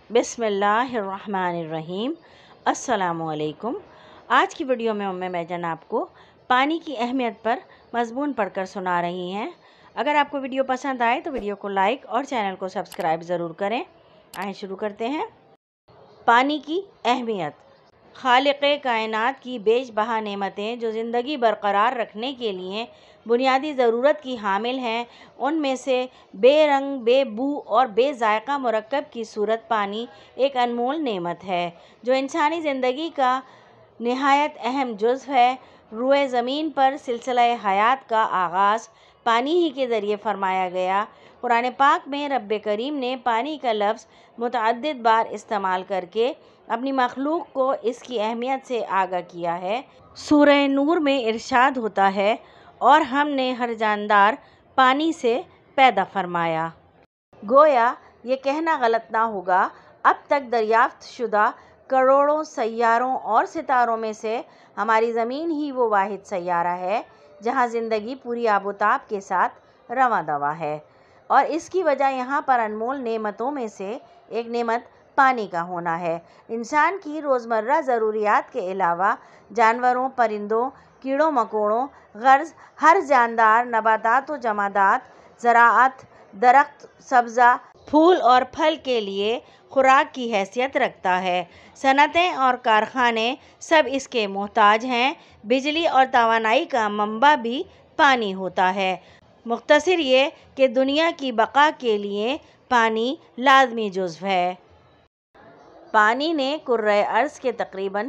बिस्मिल्लाहिर्रहमानिर्रहीम। अस्सलामुअलैकुम। आज की वीडियो में मैं जनाब को पानी की अहमियत पर मज़मून पढ़कर सुना रही हैं। अगर आपको वीडियो पसंद आए तो वीडियो को लाइक और चैनल को सब्सक्राइब ज़रूर करें। आइए शुरू करते हैं। पानी की अहमियत। खालिक़े कायनात की बेशबहा नेमतें जो ज़िंदगी बरकरार रखने के लिए बुनियादी ज़रूरत की हामिल हैं, उनमें से बेरंग, बेबू और बेज़ायक़ा मुरक्कब की सूरत पानी एक अनमोल नेमत है जो इंसानी ज़िंदगी का निहायत अहम जुज़्व है। रूए ज़मीन पर सिलसिला हयात का आगाज़ पानी ही के ज़रिए फ़रमाया गया। कुरान पाक में रब्बे करीम ने पानी का लफ्ज़ मुतअद्दिद बार इस्तेमाल करके अपनी मखलूक को इसकी अहमियत से आगाह किया है। सूरह नूर में इरशाद होता है, और हमने हर जानदार पानी से पैदा फरमाया। गोया ये कहना गलत ना होगा, अब तक दरियाफ्त शुदा करोड़ों सैयारों और सितारों में से हमारी ज़मीन ही वो वाहिद सैयारा है जहाँ ज़िंदगी पूरी आबोताब के साथ रवां दवा है, और इसकी वजह यहाँ पर अनमोल नेमतों में से एक नेमत पानी का होना है। इंसान की रोज़मर्रा ज़रूरियात के अलावा जानवरों, परिंदों, कीड़ों मकोड़ों, गर्ज़ हर जानदार, नबातात व जमादात, ज़राअत, दरख्त, सब्ज़ा, फूल और फल के लिए खुराक की हैसियत रखता है। सनतें और कारखाने सब इसके मोहताज हैं। बिजली और तवानाई का मंबा भी पानी होता है। मुख्तसर ये कि दुनिया की बका के लिए पानी लाज़मी जुज़्व है। पानी ने कुर्रे अर्ज़ के तकरीबन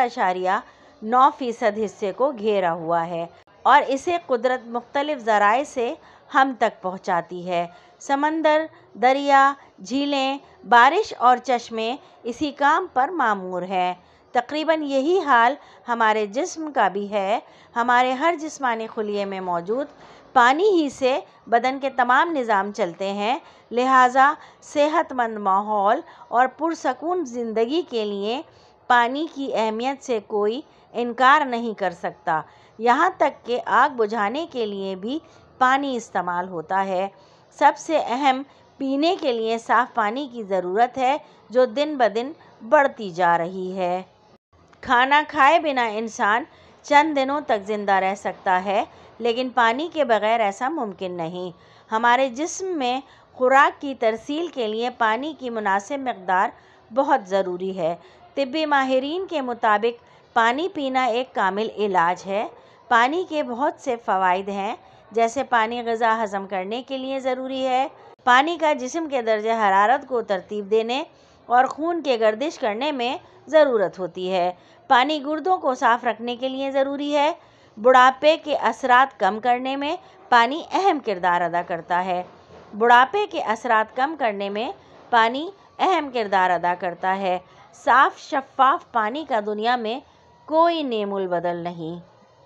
70.9% हिस्से को घेरा हुआ है और इसे कुदरत मुख्तलिफ ज़राए से हम तक पहुँचाती है। समंदर, दरिया, झीलें, बारिश और चश्मे इसी काम पर मामूर हैं। तकरीबन यही हाल हमारे जिस्म का भी है। हमारे हर जिस्मानी खुलिये में मौजूद पानी ही से बदन के तमाम निज़ाम चलते हैं। लिहाजा सेहतमंद माहौल और पुरसकून ज़िंदगी के लिए पानी की अहमियत से कोई इनकार नहीं कर सकता। यहाँ तक कि आग बुझाने के लिए भी पानी इस्तेमाल होता है। सबसे अहम पीने के लिए साफ़ पानी की ज़रूरत है जो दिन ब दिन बढ़ती जा रही है। खाना खाए बिना इंसान चंद दिनों तक ज़िंदा रह सकता है, लेकिन पानी के बग़ैर ऐसा मुमकिन नहीं। हमारे जिस्म में खुराक की तरसील के लिए पानी की मुनासिब मक़दार बहुत ज़रूरी है। तिब्बी माहिरीन के मुताबिक पानी पीना एक कामिल इलाज है। पानी के बहुत से फ़वाइद हैं, जैसे पानी ग़िज़ा हज़म करने के लिए ज़रूरी है। पानी का जिस्म के दर्जे हरारत को तरतीब देने और खून के गर्दिश करने में ज़रूरत होती है। पानी गुर्दों को साफ़ रखने के लिए ज़रूरी है। बुढ़ापे के असरात कम करने में पानी अहम किरदार अदा करता है। बुढ़ापे के असरात कम करने में पानी अहम किरदार अदा करता है। साफ़ शफ़ाफ़ पानी का दुनिया में कोई नेमुल बदल नहीं।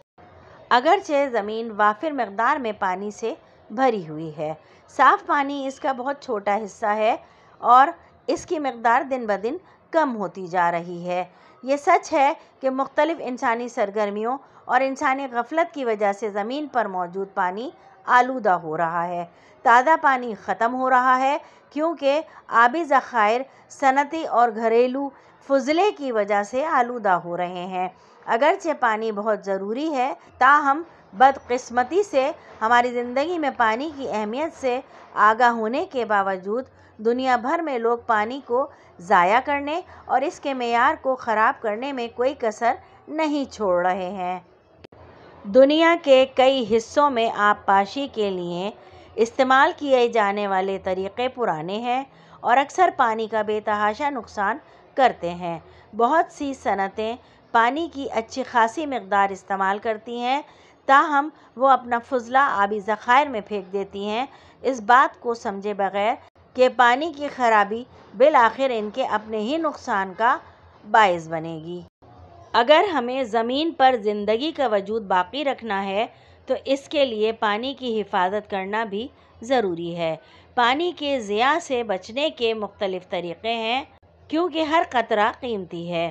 अगरचे ज़मीन वाफिर मक़दार में पानी से भरी हुई है, साफ़ पानी इसका बहुत छोटा हिस्सा है और इसकी मक़दार दिन ब दिन कम होती जा रही है। ये सच है कि मुख्तलिफ़ इंसानी सरगर्मियों और इंसानी गफलत की वजह से ज़मीन पर मौजूद पानी आलूदा हो रहा है। ताज़ा पानी ख़त्म हो रहा है क्योंकि आबी ज़खायर सनती और घरेलू फुज़ले की वजह से आलूदा हो रहे हैं। अगरचे पानी बहुत ज़रूरी है, ताहम बदकिस्मती से हमारी ज़िंदगी में पानी की अहमियत से आगाह होने के बावजूद दुनिया भर में लोग पानी को ज़ाया करने और इसके मेयार को ख़राब करने में कोई कसर नहीं छोड़ रहे हैं। दुनिया के कई हिस्सों में आबपाशी के लिए इस्तेमाल किए जाने वाले तरीक़े पुराने हैं और अक्सर पानी का बेतहाशा नुकसान करते हैं। बहुत सी सनतें पानी की अच्छी खासी मक़दार इस्तेमाल करती हैं, ताहम वो अपना फ़ुज़ला आबी ज़खायर में फेंक देती हैं, इस बात को समझे बग़ैर कि पानी की ख़राबी बिलाखिर इनके अपने ही नुकसान का बाइस बनेगी। अगर हमें ज़मीन पर ज़िंदगी का वजूद बाकी रखना है तो इसके लिए पानी की हिफाजत करना भी ज़रूरी है। पानी के ज़िया से बचने के मुख्तलिफ़ तरीक़े हैं, क्योंकि हर क़तरा कीमती है।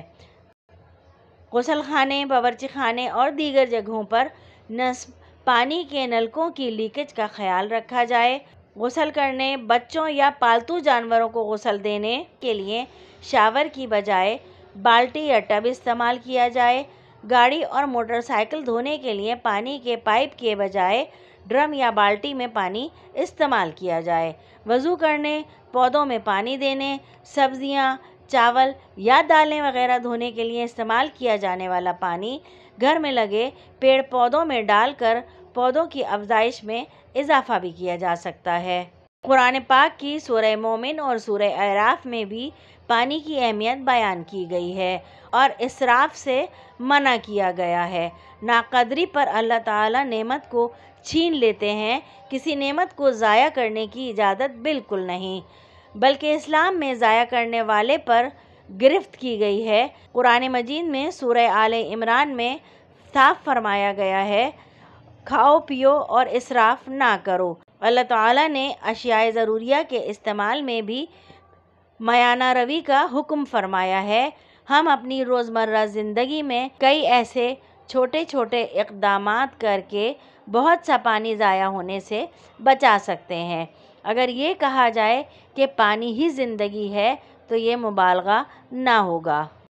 गुसलखाने, बावर्ची खाने और दीगर जगहों पर नस्ब पानी के नलकों की लीकेज का ख्याल रखा जाए। غسل کرنے، بچوں یا پالتو جانوروں کو غسل دینے کے لیے شاور کی بجائے بالٹی یا ٹب استعمال کیا جائے۔ گاڑی اور موٹر سائیکل دھونے کے لیے پانی کے پائپ کے بجائے ڈرم یا بالٹی میں پانی استعمال کیا جائے۔ وضو کرنے، پودوں میں پانی دینے، سبزیاں، چاول یا دالیں وغیرہ دھونے کے لیے استعمال کیا جانے والا پانی گھر میں لگے پیڑ پودوں میں ڈال کر پودوں کی افزائش میں اضافہ بھی کیا جا سکتا ہے۔ قرآن پاک کی سورہ مومن اور سورہ اعراف میں بھی پانی کی اہمیت بیان کی گئی ہے اور اسراف سے منع کیا گیا ہے۔ ناقدری پر اللہ تعالیٰ نعمت کو چھین لیتے ہیں۔ کسی نعمت کو ضائع کرنے کی اجازت بالکل نہیں، بلکہ اسلام میں ضائع کرنے والے پر گرفت کی گئی ہے۔ قرآن مجید میں سورہ آل عمران میں صاف فرمایا گیا ہے، کھاؤ پیو اور اسراف نہ کرو۔ اللہ تعالیٰ نے اشیاء ضروریہ کے استعمال میں بھی میانہ روی کا حکم فرمایا ہے۔ ہم اپنی روزمرہ زندگی میں کئی ایسے چھوٹے چھوٹے اقدامات کر کے بہت سا پانی ضائع ہونے سے بچا سکتے ہیں۔ اگر یہ کہا جائے کہ پانی ہی زندگی ہے تو یہ مبالغہ نہ ہوگا۔